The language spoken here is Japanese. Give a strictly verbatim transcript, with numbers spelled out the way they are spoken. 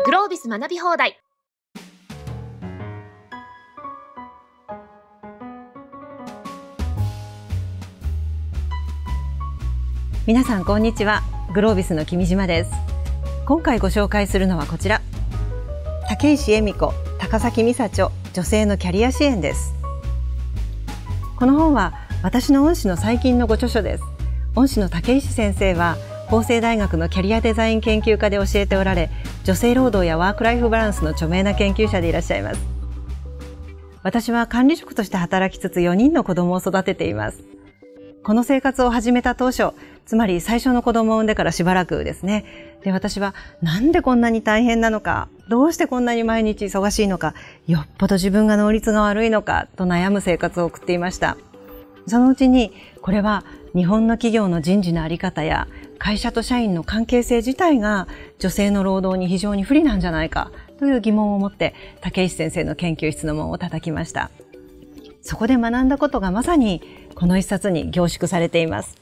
グロービス学び放題。 皆さんこんにちは。グロービスの君島です。今回ご紹介するのはこちら、竹石恵美子、高崎美沙著、女性のキャリア支援です。この本は私の恩師の最近のご著書です。恩師の竹石先生は法政大学のキャリアデザイン研究科で教えておられ、女性労働やワークライフバランスの著名な研究者でいらっしゃいます。私は管理職として働きつつよにんの子供を育てています。この生活を始めた当初、つまり最初の子供を産んでからしばらくですね。で、私はなんでこんなに大変なのか、どうしてこんなに毎日忙しいのか、よっぽど自分が能率が悪いのかと悩む生活を送っていました。そのうちに、これは日本の企業の人事のあり方や会社と社員の関係性自体が女性の労働に非常に不利なんじゃないかという疑問を持って竹石先生の研究室の門を叩きました。そこで学んだことがまさにこの一冊に凝縮されています。